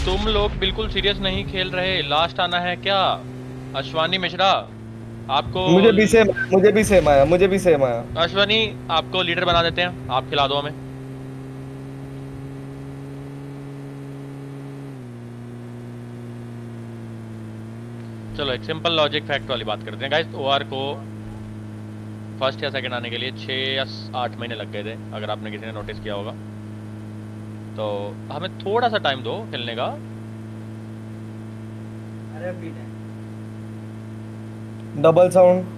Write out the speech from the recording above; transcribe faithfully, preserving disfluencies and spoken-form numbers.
तुम लोग बिल्कुल सीरियस नहीं खेल रहे, लास्ट आना है क्या? अश्वानी मिश्रा, आपको मुझे भी सेम मुझे भी सेम आया मुझे भी सेम आया। अश्वनी, आपको लीडर बना देते हैं, आप खिला दो हमें। चलो एक सिंपल लॉजिक फैक्ट वाली बात करते हैं गाइस। ओआर को फर्स्ट या सेकंड आने के लिए छः या आठ महीने लग गए थे, अगर आपने किसी ने नोटिस किया होगा। तो हमें थोड़ा सा टाइम दो खेलने का। Double sound.